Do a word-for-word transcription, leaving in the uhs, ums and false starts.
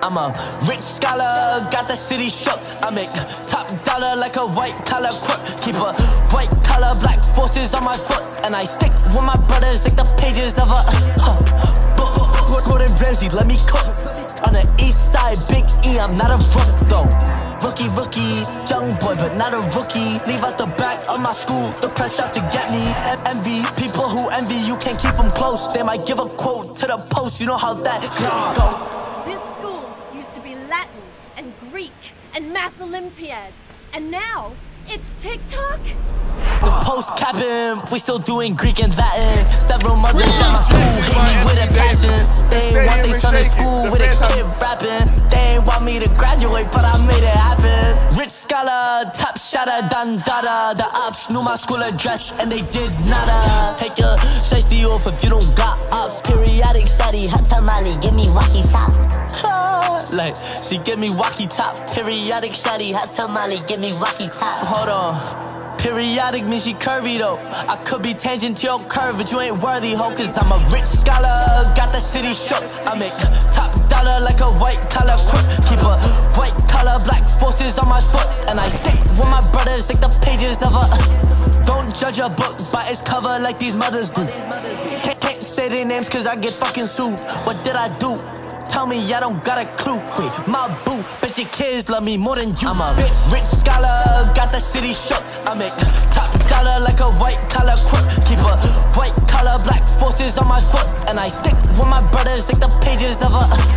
I'm a rich scholar, got the city shook. I make top dollar like a white collar crook. Keep a white collar, black forces on my foot, and I stick with my brothers like the pages of a huh. Gordon Ramsay, let me cook. On the east side, Big E, I'm not a rook though. Rookie, rookie, young boy, but not a rookie. Leave out the back of my school, the press out to get me. En envy, people who envy you can't keep them close. They might give a quote to the post, you know how that go. This school used to be Latin and Greek and math Olympiads, and now it's TikTok? The post capping, we still doing Greek and Latin. Several mothers at my school hate me with a passion. They ain't want they son in school with a kid rapping. They ain't want me to graduate, but I made it happen. Rich scholar, top shotter, done dada. The ops knew my school address and they did nada. Take your shiesty off if you don't got ops. Periodic shawty, hot tamale, give me wacky top. Like, she give me wacky top. Periodic shawty, hot tamale, give me wacky top. Hold on. Periodic means she curvy though. I could be tangent to your curve, but you ain't worthy, ho. Cause I'm a rich scholar, got the city shook. I make top dollar like a white collar crook. Keep a white collar, black forces on my foot, and I stick with my brothers like the pages of a don't judge a book by its cover like these mothers do. Can't, can't say their names cause I get fucking sued. What did I do? Tell me I don't got a clue. Wait, Mabu, bet your kids love me more than you. I'm a bitch, rich scholar, got the city shook. I make top dollar like a white collar crook. Keep a white collar, black forces on my foot, and I stick with my brothers like the pages of a